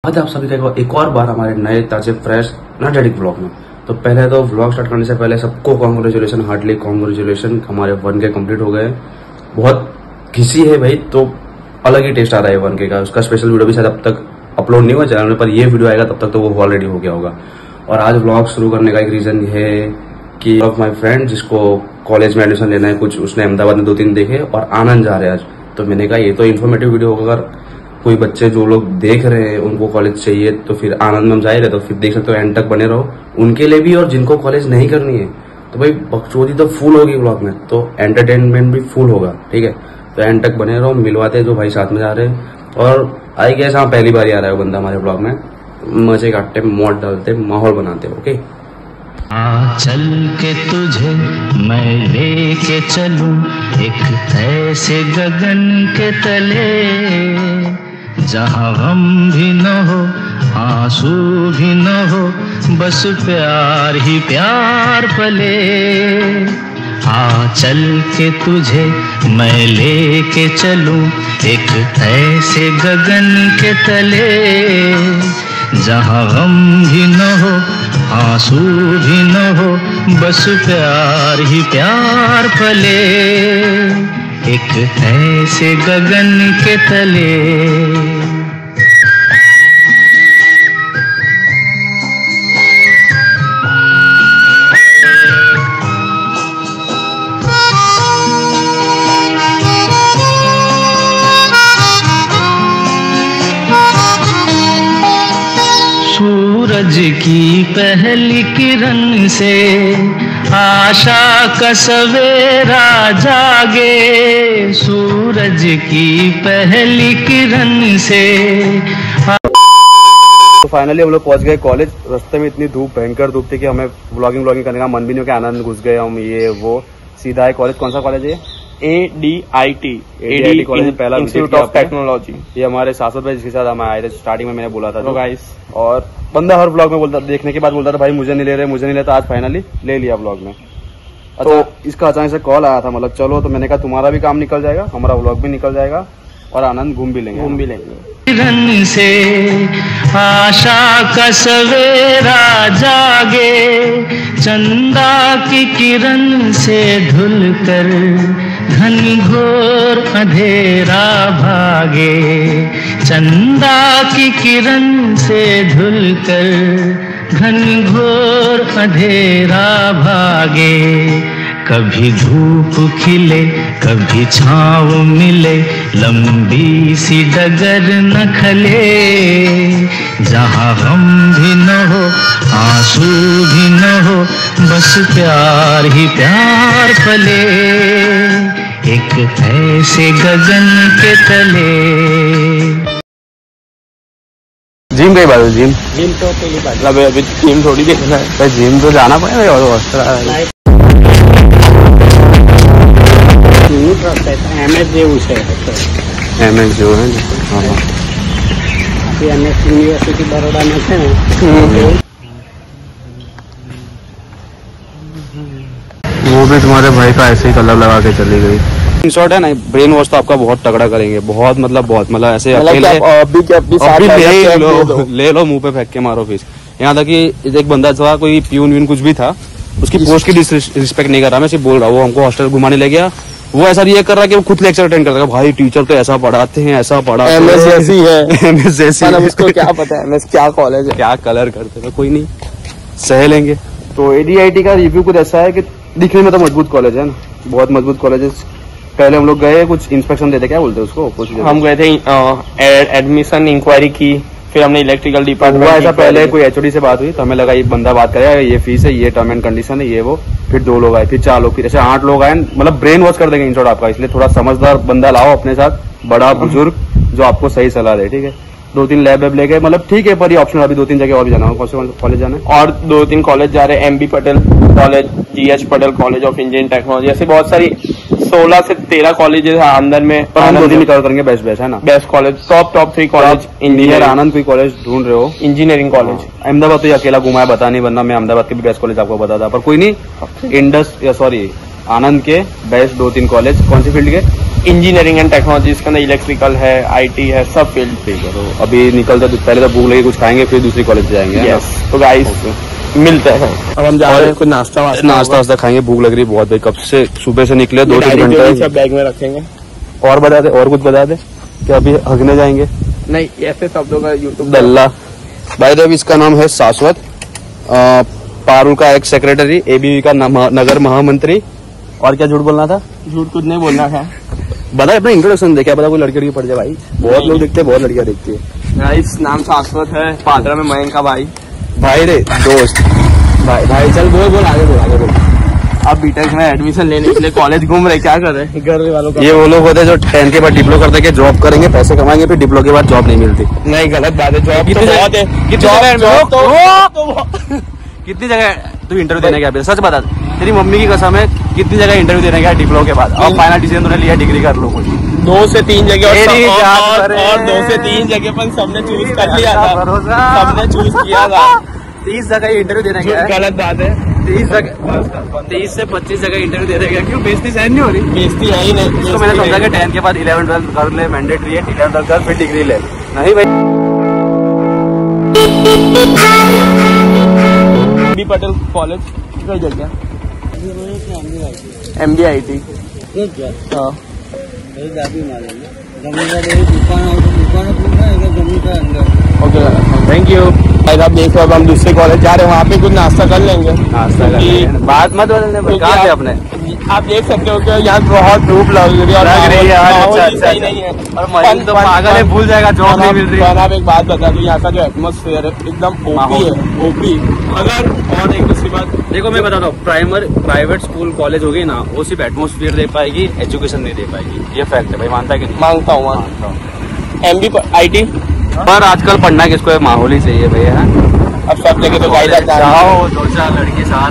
आज आप सभी का एक और बार हमारे नए ताजे फ्रेश एनर्जेटिक व्लॉग में। तो पहले तो व्लॉग स्टार्ट करने से पहले सबको कॉन्ग्रेचुलेशन, हार्डली कॉन्ग्रेचुलेशन, हमारे 1K कंप्लीट हो गए। बहुत खुशी है भाई, तो अलग ही टेस्ट आ रहा है 1K का। उसका स्पेशल वीडियो भी शायद अब तक अपलोड नहीं हुआ चैनल पर, ये वीडियो आएगा तब तक तो वो ऑलरेडी हो गया होगा। और आज व्लॉग शुरू करने का एक रीजन है कि ऑफ माई फ्रेंड जिसको कॉलेज में एडमिशन लेना है कुछ, उसने अहमदाबाद में 2-3 देखे और आनंद जा रहे हैं आज। तो मैंने कहा ये तो इन्फॉर्मेटिव वीडियो होगा, अगर कोई बच्चे जो लोग देख रहे हैं उनको कॉलेज चाहिए तो फिर आनंद में हम जा ही रहे, तो फिर देख सकते हो एंड तक बने रहो उनके लिए भी, और जिनको कॉलेज नहीं करनी है तो भाई बकचोदी तो फुल होगी व्लॉग में, तो एंटरटेनमेंट भी फुल होगा। ठीक है, तो एंड तक बने रहो, मिलवाते जो भाई साथ में जा रहे हैं। और आई गेस हाँ पहली बार आ रहा है वो बंदा हमारे व्लॉग में, मजे काटते, मौत डालते, माहौल बनाते। ओके, चल के तुझे मैं लेके चलूं एक ऐसे गगन के तले, जहां गम भी न हो, आंसू भी न हो, बस प्यार ही प्यार पले। चल के तुझे मैं लेके चलूं एक ऐसे गगन के तले, जहां गम भी न हो, आंसू भी न हो, बस प्यार ही प्यार पले, एक ऐसे गगन के तले। सूरज की पहली किरण से आशा का सवेरा जागे, सूरज की पहली किरण से। तो फाइनली हम लोग पहुंच गए कॉलेज। रास्ते में इतनी धूप, भयंकर धूप थी कि हमें व्लॉगिंग करने का मन भी नहीं हो कि आनंद घुस गए हम, ये वो सीधा है कॉलेज। कौन सा कॉलेज है? ADIT कॉलेज, पहला इंस्टीट्यूट ऑफ टेक्नोलॉजी। ये हमारे सासुर भाई जिसके साथ हम आए थे, स्टार्टिंग में मैंने बोला था। तो गाइस, और बंदा हर व्लॉग में बोलता, देखने के बाद बोलता था भाई मुझे नहीं ले रहे, मुझे नहीं लेता। आज फाइनली ले लिया व्लॉग में। तो इसका अचानक से कॉल आया था, मतलब चलो, तो मैंने कहा तुम्हारा भी काम निकल जाएगा, हमारा व्लॉग भी निकल जाएगा और आनंद घूम भी लेंगे। किरण से आशा का सवेरा जागे, चंदा की किरण से धुल कर घनघोर अंधेरा भागे, चंदा की किरण से धुल कर घनघोर अंधेरा भागे। कभी धूप खिले, कभी छाँव मिले, लंबी सी डगर न खले, जहाँ गम भी न हो, आंसू भी न हो, बस प्यार ही प्यार पले, एक ऐसे गगन के तले। जिम गई बात, जिम तो पहली बात, अभी जिम थोड़ी देखना है भाई, जिम तो जाना पड़ेगा। और MS जो है MS यूनिवर्सिटी बड़ौदा में है। वो भी तुम्हारे भाई का ऐसे ही कलर लगा के चली गई। इन शॉर्ट है ना, ब्रेन वॉश तो आपका बहुत तगड़ा करेंगे, बहुत मतलब ऐसे अकेले ले लो मुंह पे फेंक के मारो फीस। यहाँ तक कि एक बंदा था, कोई प्यून व्यून कुछ भी था, उसकी पोस्ट की रिस्पेक्ट नहीं कर रहा, मैं सिर्फ बोल रहा हूँ। वो हमको हॉस्टल घुमाने ले गया, वो ऐसा ये कर रहा है कि वो खुद लेक्चर अटेंड करता है। भाई टीचर तो ऐसा पढ़ाते हैं, ऐसा पढ़ाते हैं, MS जैसी है, MS जैसी है। उसको क्या पता है MS क्या कॉलेज है, क्या कलर करते हैं, कोई नहीं सह लेंगे। तो ADIT का रिव्यू कुछ ऐसा है कि दिखने में तो मजबूत कॉलेज है ना, बहुत मजबूत कॉलेज है। पहले हम लोग गए, कुछ इंस्पेक्शन देते, क्या बोलते हैं उसको, कुछ हम गए थे एडमिशन इंक्वायरी की, फिर हमने इलेक्ट्रिकल डिपार्टमेंट। ऐसा पहले कोई HOD से बात हुई तो हमें लगा ये बंदा बात करेगा, ये फीस है, ये टर्म एंड कंडीशन है, ये वो। फिर 2 लोग आए, फिर 4 लोग, फिर ऐसे 8 लोग आए। मतलब ब्रेन वॉश कर देंगे इन शॉर्ट आपका, इसलिए थोड़ा समझदार बंदा लाओ अपने साथ, बड़ा बुजुर्ग जो आपको सही सलाह दे। ठीक है, 2-3 लैब वेब लेके, मतलब ठीक है, पर ये ऑप्शन अभी 2-3 जगह और भी जाना है। कौन से कॉलेज जाना है? और 2-3 कॉलेज जा रहे हैं, MB Patel college, GH Patel college of engineering technology, ऐसे बहुत सारी 16 से 13 कॉलेजेस है अंदर में। पर हम 2 दिन निकाल करेंगे बेस्ट है ना, best college, top 3 college. Engineer Anand कोई कॉलेज ढूंढ रहे हो? इंजीनियरिंग कॉलेज अहमदाबाद तो ये अकेला घुमाया, बता नहीं, वरना मैं अहमदाबाद के भी बेस्ट कॉलेज आपको बताता, पर कोई नहीं। आनंद के बेस्ट 2-3 कॉलेज। कौन सी फील्ड के? इंजीनियरिंग एंड टेक्नोलॉजी, इसके अंदर इलेक्ट्रिकल है, आईटी है, सब फील्ड। ठीक है, तो अभी निकलते तो पहले तो भूख लगी, कुछ खाएंगे, फिर दूसरी कॉलेज जाएंगे। यस, तो गाइस मिलते हैं। अब हम जा रहे हैं, कुछ नाश्ता वास्ता खाएंगे, भूख लग रही है बहुत भाई, कब से सुबह से निकले 2-3 घंटे। सब बैग में रखेंगे। और बता दे, और कुछ बता दे कि अभी हगने जाएंगे? नहीं, ऐसे शब्दों का यूट्यूब दल्ला। भाई देव, इसका नाम है शाश्वत, पारुल का एक्स सेक्रेटरी, एबीवी का नगर महामंत्री। और क्या झूठ बोलना था? झूठ कुछ नहीं बोलना था। बता अपना इंट्रोडक्शन दे, क्या पता कोई लड़की पड़ जाए भाई, बहुत लोग दिखते हैं, बहुत लड़कियां दिखती है। गाइस नाम शाश्वत है, पादरा में मयंक का भाई रे दोस्त। भाई चल बोल आगे बोल। अब बीटेक में एडमिशन लेने के लिए कॉलेज घूम रहे, क्या कर रहे हैं घर वालों का? ये वो लोग होते हैं जो 10 के बाद डिप्लो करते हैं, जॉब करेंगे, पैसे कमाएंगे, फिर डिप्लो के बाद जॉब नहीं मिलती। नहीं, गलत बात है। जॉब तो बहुत है, कितनी जगह तू इंटरव्यू देने गया? सच बता, तेरी मम्मी की कसम है, कितनी जगह इंटरव्यू देने गया डिप्लो के बाद? अब फाइनल डिसीजन तूने लिया डिग्री कर लो। 2 से 3 जगह और 2 से 3 जगह पर सबने चूज कर लिया था, सबने चूज किया था। 30 जगह इंटरव्यू देने गया। गलत बात है। 30 से 25 जगह इंटरव्यू देने गया। क्यों? बेइज्जती सहन नहीं हो रही? बेइज्जती है ही नहीं। तो मैंने समझा कि 10 के बाद 11-12 कर ले, मैंडेटरी है, 11-12 कर फिर डिग्री ले। नहीं भाई, एमबी पटेल कॉलेज कोई जगह, MBIT। हाँ, ओके, थैंक यू। आप देख रहे हो, हम दूसरे कॉलेज जा रहे हैं, वहाँ पे कुछ नाश्ता कर लेंगे। बात मत बदलने, कहाँ थे अपने? आप देख सकते हो कि यहाँ बहुत धूप लग रही है और सही नहीं है। और मरीज तो पागल है, भूल जाएगा जॉब नहीं मिल रही। आप एक बात बता दूं, यहाँ का जो एटमोस्फेयर है एकदम ओपी है, ओपी। अगर और एक दूसरी बात देखो, मैं बताता हूँ, प्राइवेट स्कूल कॉलेज होगी ना, वो सिर्फ एटमोस्फियर दे पाएगी, एजुकेशन नहीं दे पाएगी। ये फैक्ट है भाई, मानता है कि नहीं? मानता हूँ। MBIT पर आजकल पढ़ना किसको है, माहौल ही चाहिए भैया। अब सब जगह तो गाइड जाओ, 2-4 लड़के साथ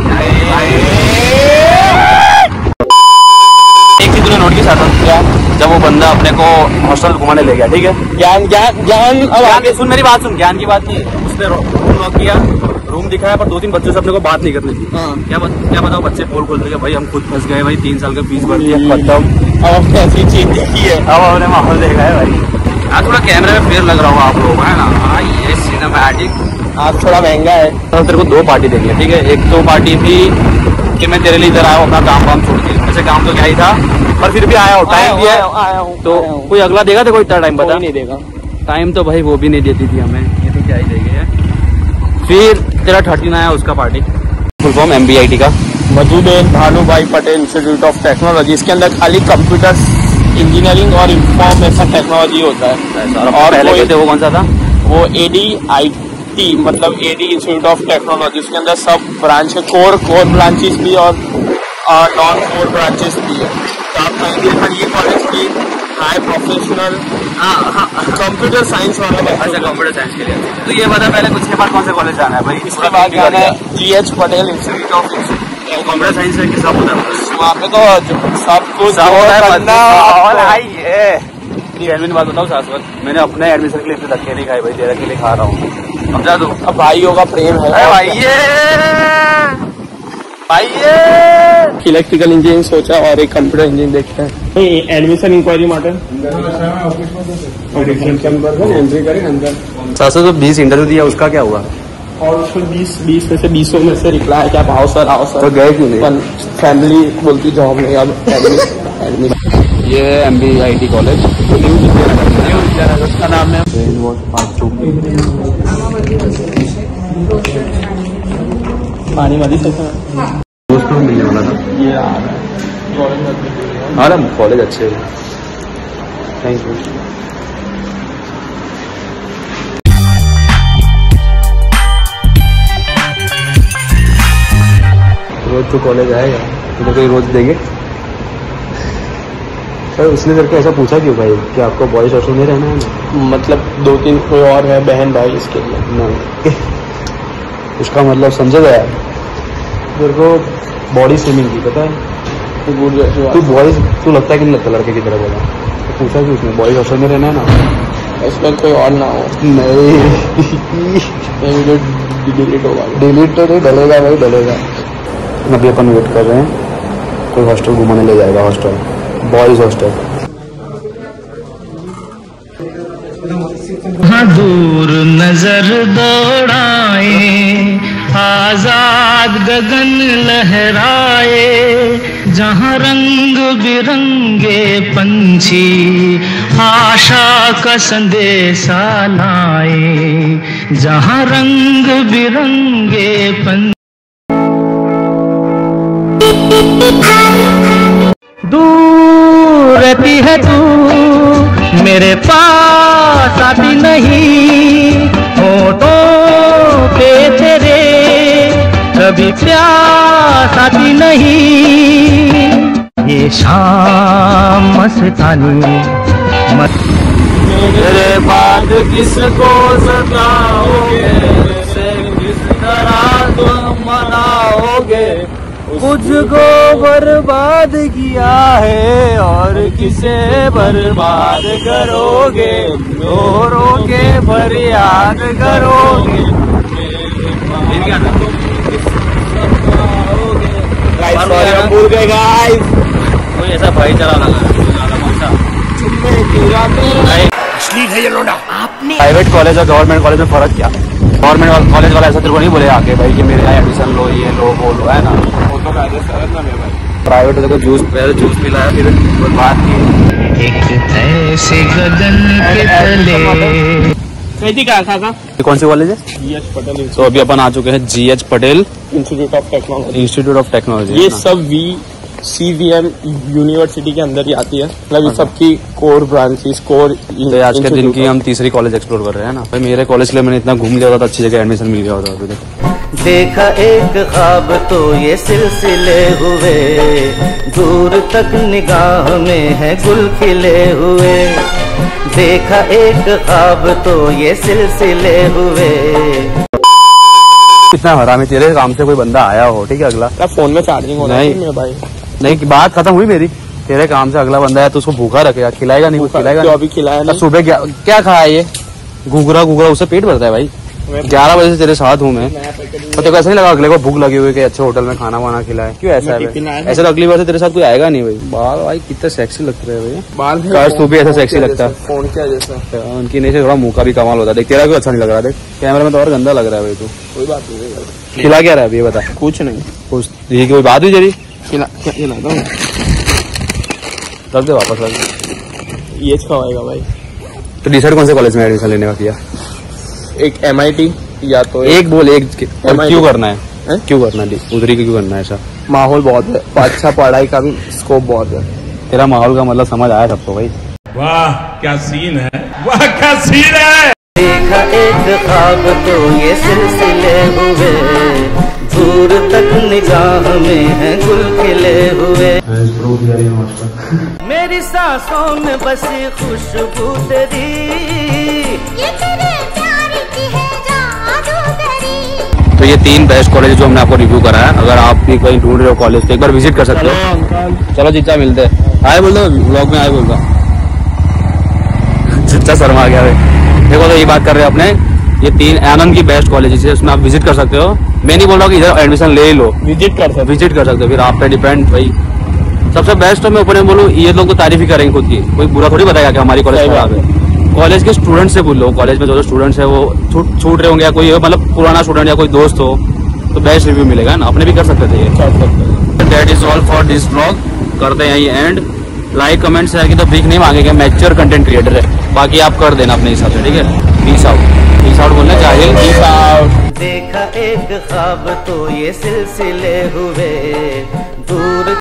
एक चीज तूने नोट की साथ, जब वो बंदा अपने को हॉस्टल घुमाने ले गया, ठीक है, ज्ञान अब आगे सुन, मेरी बात सुन, ज्ञान की बात नहीं है। उसने रूम लॉक किया, रूम दिखाया, पर 2-3 बच्चों से अपने को बात नहीं करनी थी। क्या बताओ, बच्चे पोल खोल रहे, भाई हम खुद फंस गए भाई, 3 साल का फीस भर दिया, खत्म। अब ऐसी चीज देखी है, अब हमने माहौल देखा है भाई। आज थोड़ा कैमरे में फेयर लग रहा होगा आप लोग, है ना? ये सिनेमैटिक आज थोड़ा महंगा है। तो तेरे को 2 पार्टी देखी है, ठीक है। एक तो पार्टी थी कि मैं तेरे लिए इधर आया हूँ अपना काम वाम छोड़ के, वैसे काम तो क्या ही था, पर फिर भी आया हूँ, टाइम दिया है। तो कोई अगला देगा तो कोई इतना टाइम बता नहीं देगा। टाइम तो भाई वो भी नहीं देती थी हमें, ये तो क्या ही देगी है। फिर तेरा 13 आया उसका पार्टी, फुल फॉर्म MBIT का, Madhuben Bhanubhai Patel institute of technology. इसके अंदर खाली कंप्यूटर इंजीनियरिंग और इंफॉर्मेशन टेक्नोलॉजी होता है। और पहले थे वो कौन सा था? वो ADIT, मतलब AD इंस्टीट्यूट ऑफ टेक्नोलॉजी। इसके अंदर सब ब्रांच है, कोर ब्रांचेस भी और नॉन कोर ब्रांचेस भी है। तो आप कहेंगे ये कॉलेज की हाई प्रोफेशनल कंप्यूटर साइंस वाला। अच्छा, कंप्यूटर साइंस के लिए। तो ये बता पहले, कुछ के बाद कौन से कॉलेज जाना है भाई? इसके बाद जाना है GH Patel institute of computer science है कि सब होता है वहाँ पे? तो सब कुछ जेन्युइन बात बताओ शाश्वत, मैंने अपने एडमिशन के लिए इतने धक्के नहीं खाए भाई, तेरे के लिए खा रहा हूँ। अब जा दो, अब भाइयों का प्रेम है भाई। इलेक्ट्रिकल इंजीनियरिंग सोचा और एक कंप्यूटर इंजीनियरिंग देखते हैं। एडमिशन इंक्वायरी माटे शाश्वत तो 20 इंटरव्यू दिया, उसका क्या हुआ? और 20 में से 20 में से रिप्लाई क्या, आओ सर आओ सर। तो गए क्यों नहीं? फैमिली बोलती जॉब नहीं, अब एडमिशन। ये MBIT कॉलेज का नाम है। पानी वाली से दोस्तों मिलने वाला था ये हाँ ना, कॉलेज अच्छे है। Thank you. रोज तो कॉलेज आएगा, तो कोई रोज देंगे? सर उसने तेरे को ऐसा पूछा क्यों भाई कि आपको बॉयज हॉस्टल में रहना है ना? मतलब 2-3 कोई और है बहन भाई इसके लिए? नहीं उसका मतलब समझे गया, तेरे को बॉडी स्विमिंग की पता है? तू बॉयज, तू लगता है कि नहीं लगता लड़के की तरह बोला? तो पूछा कि उसने बॉयज हॉस्टल में रहना है ना? इसमें कोई और ना हो। नहीं डिलीट होगा। डिलीट तो नहीं, डलेगा भाई, डलेगा। अभी अपन वेट कर रहे हैं कोई हॉस्टल घुमाने ले जाएगा, हॉस्टल बॉयज हॉस्टल। हाँ दूर नजर दौड़ाए, आजाद गगन लहराए, जहाँ रंग बिरंगे पंछी आशा का संदेशा लाए, जहाँ रंग बिरंगे पंछी। दूर रहती है तू मेरे पास आती नहीं, होठों पे तेरे कभी प्यास आती नहीं, ये शाम मस्तानी मेरे बाद किसको सताओगे, किस तरह तुम मनाओगे, मुझको बर्बाद किया है और किसे बर्बाद करोगे, रो रो के फरियाद करोगे। भूल गए गाइस, कोई ऐसा भाईचारा लगा प्राइवेट कॉलेज और गवर्नमेंट कॉलेज में फर्क क्या? गवर्नमेंट कॉलेज वाला ऐसा तेरे को नहीं बोले आके भाई कि मेरे यहाँ एडमिशन लो, ये लो वो लो, है ना? वो तो भाई प्राइवेट देखो जूस पिलाया, फिर बात की एक ऐसे गगन के तले। कैसी कहा था? कौन सी कॉलेज है? GH पटेल। तो अभी अपन आ चुके हैं GH Patel institute of technology. Institute of technology. ये सब CVM यूनिवर्सिटी के अंदर ही आती है, मतलब ये सबकी कोर ब्रांचेस, कोर। तो आज के दिन की हम तीसरी कॉलेज एक्सप्लोर कर रहे हैं ना भाई। मेरे कॉलेज के लिए मैंने इतना घूम लिया होता, अच्छी जगह एडमिशन मिल गया होता अभी तक। देखा एक ख्वाब तो ये सिलसिले हुए, दूर तक निगाह में है गुल खिले हुए, देखा एक ख्वाब तो ये सिलसिले हुए। इतना हरामी तेरे काम से कोई बंदा आया हो, ठीक है, अगला फोन में चार्जिंग होना है मेरे भाई। नहीं, बात खत्म हुई मेरी। तेरे काम से अगला बंदा है तो उसको भूखा रखेगा, खिलाएगा नहीं, खिलाएगा तो अभी खिलाया नहीं। सुबह क्या खाया ये घुघरा, उससे पेट भरता है भाई। 11 बजे से तेरे साथ हूँ मैं, तो तेरे को ऐसा नहीं लगा अगले को भूख लगी हुई कि अच्छे होटल में खाना वाना खिलाए? क्यों ऐसा है? ऐसा तो अगली बार से तेरे साथ कोई आएगा नहीं भाई। बाल भाई कितने सेक्सी लगते रहे भाई, बाल काश तू भी ऐसा सेक्सी लगता है। फोन क्या जैसा उनकी नहीं से थोड़ा मुंह का भी कमाल होता है। देख तेरा भी अच्छा नहीं लग रहा, देख कैमरे में तो और गंदा लग रहा है भाई। तू कोई बात नहीं, खिला क्या रहा है अभी ये बता? कुछ नहीं, कुछ ये कोई बात हुई तेरी? खिलाता हूँ, रख दे वापस, रख दे। ये खवाएगा भाई। तो डिसाइड कौन से कॉलेज में एडमिशन लेने का किया? एक MIT या तो एक बोल, एक क्यों करना है? है? क्यों करना है उधरी क्यों करना है? ऐसा माहौल बहुत है, अच्छा पढ़ाई का भी स्कोप बहुत है। तेरा माहौल का मतलब समझ आया सबको भाई। वाह क्या सीन है, वाह क्या सीन है। देखा एक ख्वाब तो ये सिलसिले हुए, दूर तक निगाह में है गुल खिले हुए, मेरी सांसों में बसी खुशबू तेरी, ये तेरे प्यार की है जादूगरी। तो ये 3 बेस्ट कॉलेज जो हमने आपको रिव्यू करा है, अगर आप भी कहीं ढूंढ रहे हो कॉलेज तो एक बार विजिट कर सकते हो। चलो जीजा मिलते हैं, आए बोल दो ब्लॉग में, आए बोल दो। जीजा शर्मा गया भाई। देखो तो ये बात कर रहे हैं अपने, ये 3 आनंद की बेस्ट कॉलेज है, उसमें आप विजिट कर सकते हो। मैं नहीं बोल रहा कि इधर एडमिशन ले लो, विजिट कर सकते हो, फिर आप पे डिपेंड भाई। सबसे बेस्ट तो मैं ऊपर में बोलूँ, ये लोग तो तारीफ ही करेंगे खुद की, कोई बुरा थोड़ी बताएगा कि हमारी कॉलेज खराब है। कॉलेज के स्टूडेंट से बोल लो, कॉलेज में जो स्टूडेंट्स है वो छूट रहे होंगे, या कोई मतलब पुराना स्टूडेंट या कोई दोस्त हो तो बेस्ट रिव्यू मिलेगा ना, अपने भी कर सकते थे। That is all for this blog, करते हैं यही एंड। लाइक कमेंट से आगे तो भीख नहीं मांगेंगे, मैच्योर कंटेंट क्रिएटर है, बाकी आप कर देना अपने हिसाब से, ठीक है। पीस आउट बोलना चाहिए, पीस आउट। देखा एक ख्वाब तो ये सिलसिले हुए, दूर